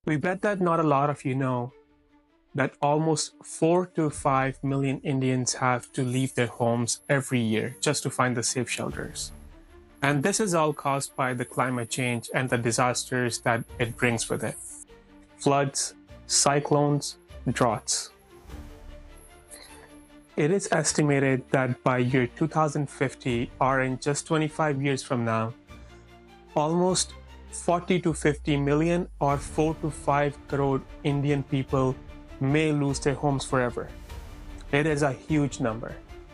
We bet that not a lot of you know that almost 4 to 5 million Indians have to leave their homes every year just to find the safe shelters. And this is all caused by the climate change and the disasters that it brings with it. Floods, cyclones, droughts. It is estimated that by year 2050, or in just 25 years from now, almost 40 to 50 million or 4 to 5 crore Indian people may lose their homes forever. It is a huge number.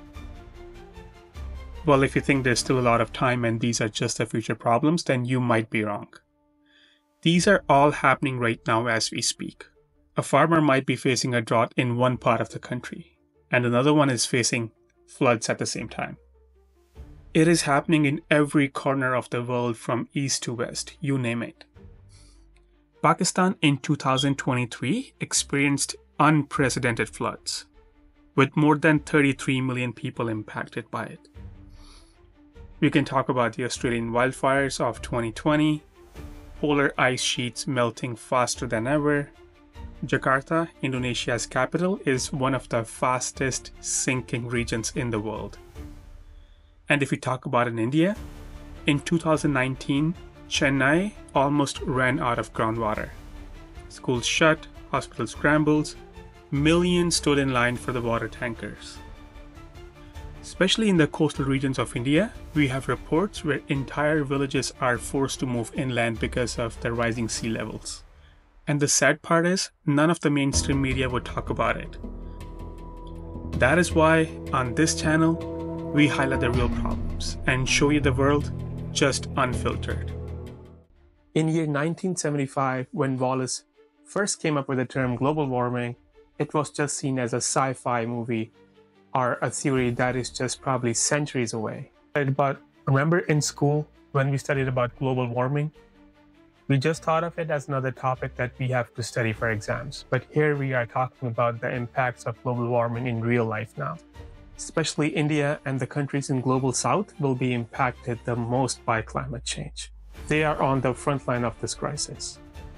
Well, if you think there's still a lot of time and these are just the future problems, then you might be wrong. These are all happening right now as we speak. A farmer might be facing a drought in one part of the country, and another one is facing floods at the same time. It is happening in every corner of the world from east to west, you name it. Pakistan in 2023 experienced unprecedented floods, with more than 33 million people impacted by it. We can talk about the Australian wildfires of 2020, polar ice sheets melting faster than ever. Jakarta, Indonesia's capital, is one of the fastest sinking regions in the world. And if we talk about in India, in 2019, Chennai almost ran out of groundwater. Schools shut, hospitals scrambled, millions stood in line for the water tankers. Especially in the coastal regions of India, we have reports where entire villages are forced to move inland because of the rising sea levels. And the sad part is, none of the mainstream media would talk about it. That is why, on this channel, we highlight the real problems and show you the world just unfiltered. In year 1975, when Wallace first came up with the term global warming, it was just seen as a sci-fi movie or a theory that is just probably centuries away. But remember in school when we studied about global warming? We just thought of it as another topic that we have to study for exams. But here we are talking about the impacts of global warming in real life now. Especially India and the countries in global south will be impacted the most by climate change. They are on the front line of this crisis.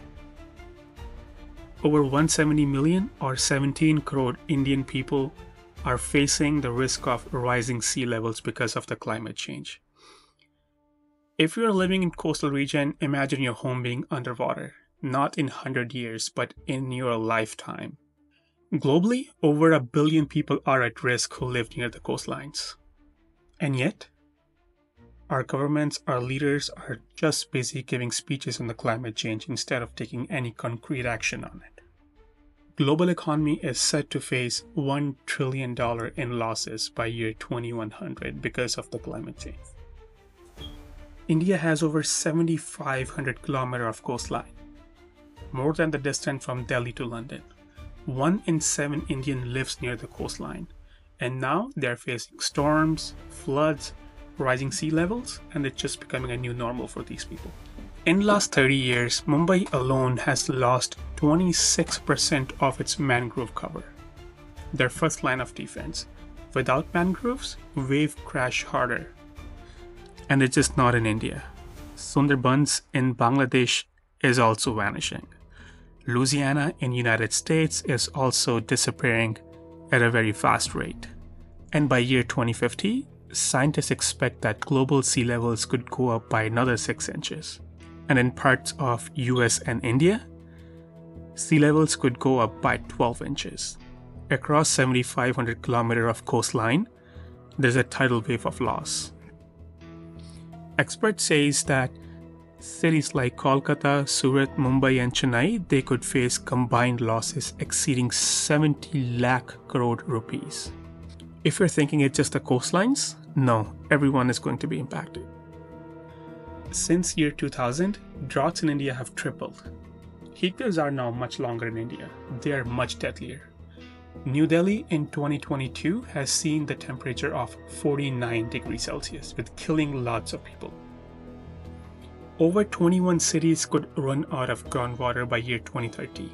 Over 170 million or 17 crore Indian people are facing the risk of rising sea levels because of the climate change. If you are living in coastal region, imagine your home being underwater, not in 100 years, but in your lifetime. Globally, over 1 billion people are at risk who live near the coastlines. And yet, our governments, our leaders are just busy giving speeches on the climate change instead of taking any concrete action on it. Global economy is set to face $1 trillion in losses by year 2100 because of the climate change. India has over 7,500 kilometers of coastline, more than the distance from Delhi to London. 1 in 7 Indians lives near the coastline, and now they're facing storms, floods, rising sea levels, and it's just becoming a new normal for these people. In the last 30 years, Mumbai alone has lost 26% of its mangrove cover, their first line of defense. Without mangroves, waves crash harder. And it's just not in India. Sundarbans in Bangladesh is also vanishing. Louisiana in the United States is also disappearing at a very fast rate. And by year 2050, scientists expect that global sea levels could go up by another 6 inches. And in parts of US and India, sea levels could go up by 12 inches. Across 7,500 kilometers of coastline, there's a tidal wave of loss. Experts say that cities like Kolkata, Surat, Mumbai and Chennai, they could face combined losses exceeding 70 lakh crore rupees. If you're thinking it's just the coastlines, no, everyone is going to be impacted. Since year 2000, droughts in India have tripled. Heat waves are now much longer in India. They are much deadlier. New Delhi in 2022 has seen the temperature of 49 degrees Celsius, with killing lots of people. Over 21 cities could run out of groundwater by year 2030.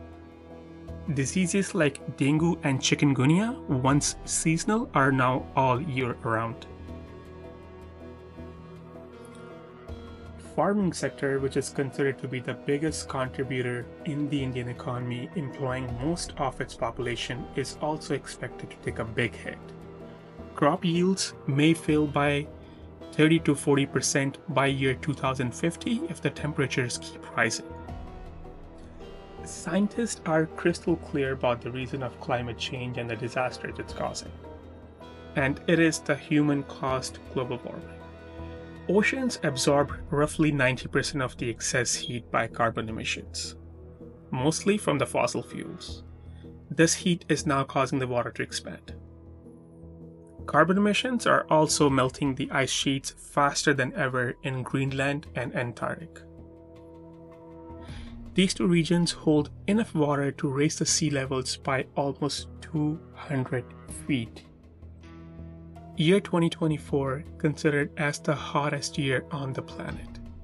Diseases like dengue and chikungunya, once seasonal, are now all year round. farming sector, which is considered to be the biggest contributor in the Indian economy, employing most of its population, is also expected to take a big hit. Crop yields may fail by 30 to 40% by year 2050 if the temperatures keep rising. Scientists are crystal clear about the reason of climate change and the disasters it's causing. And it is the human-caused global warming. Oceans absorb roughly 90% of the excess heat by carbon emissions, mostly from the fossil fuels. This heat is now causing the water to expand. Carbon emissions are also melting the ice sheets faster than ever in Greenland and Antarctica. These two regions hold enough water to raise the sea levels by almost 200 feet. Year 2024 considered as the hottest year on the planet.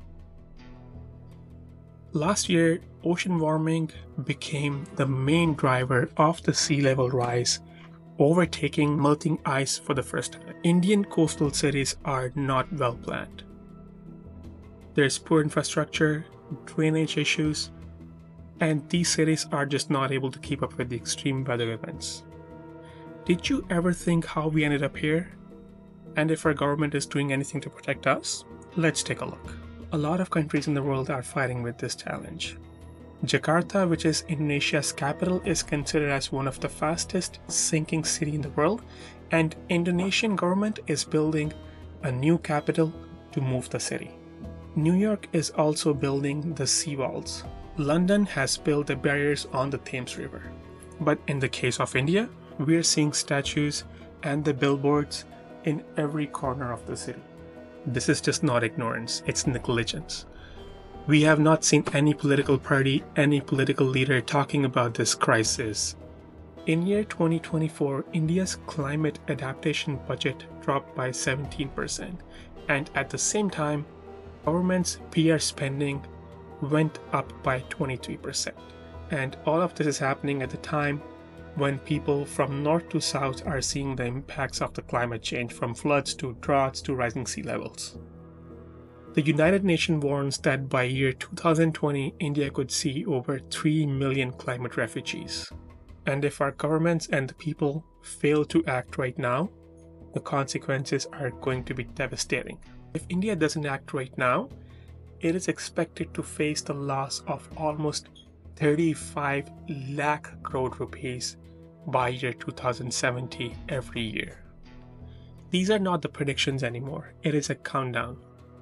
Last year, ocean warming became the main driver of the sea level rise, overtaking melting ice for the first time. Indian coastal cities are not well planned. There's poor infrastructure, drainage issues, and these cities are just not able to keep up with the extreme weather events. Did you ever think how we ended up here? And if our government is doing anything to protect us? Let's take a look. A lot of countries in the world are fighting with this challenge. Jakarta, which is Indonesia's capital, is considered as one of the fastest sinking cities in the world, and Indonesian government is building a new capital to move the city. New York is also building the seawalls. London has built the barriers on the Thames River. But in the case of India, we are seeing statues and the billboards in every corner of the city. This is just not ignorance, it's negligence. We have not seen any political party, any political leader talking about this crisis. In year 2024, India's climate adaptation budget dropped by 17%, and at the same time, government's PR spending went up by 23%. And all of this is happening at the time when people from north to south are seeing the impacts of the climate change, from floods to droughts to rising sea levels. The United Nations warns that by year 2020, India could see over 3 million climate refugees. And if our governments and the people fail to act right now, the consequences are going to be devastating. If India doesn't act right now, it is expected to face the loss of almost 35 lakh crore rupees by year 2070 every year. These are not the predictions anymore, it is a countdown.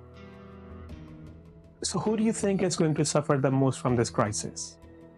So who do you think is going to suffer the most from this crisis?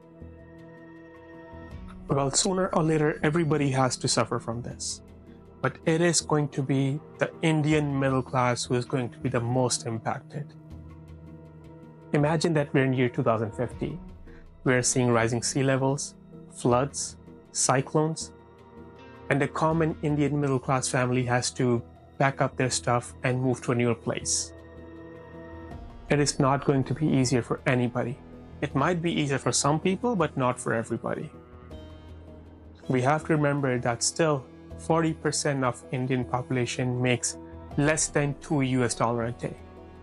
Well, sooner or later, everybody has to suffer from this. But it is going to be the Indian middle class who is going to be the most impacted. Imagine that we're in year 2050. We're seeing rising sea levels, floods, cyclones, and a common Indian middle class family has to pack up their stuff and move to a newer place. It is not going to be easier for anybody. It might be easier for some people, but not for everybody. We have to remember that still 40% of Indian population makes less than $2 a day.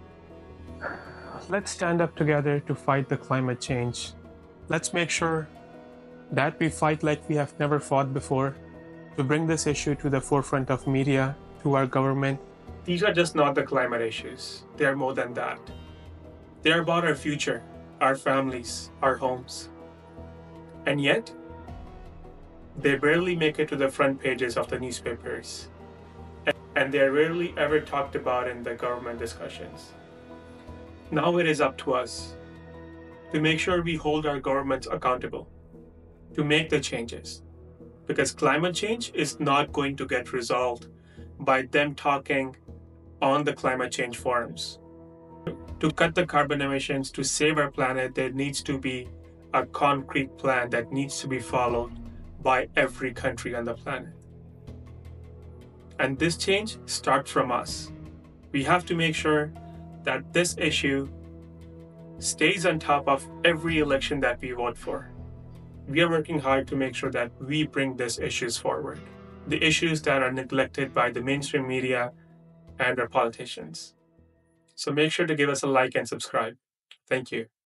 Let's stand up together to fight the climate change. Let's make sure that we fight like we have never fought before, to bring this issue to the forefront of media, to our government. These are just not the climate issues. They are more than that. They are about our future, our families, our homes. And yet, they barely make it to the front pages of the newspapers. And they are rarely ever talked about in the government discussions. Now it is up to us to make sure we hold our governments accountable, to make the changes. Because climate change is not going to get resolved by them talking on the climate change forums. To cut the carbon emissions, to save our planet, there needs to be a concrete plan that needs to be followed by every country on the planet. And this change starts from us. We have to make sure that this issue stays on top of every election that we vote for. We are working hard to make sure that we bring these issues forward, the issues that are neglected by the mainstream media and our politicians. So make sure to give us a like and subscribe. Thank you.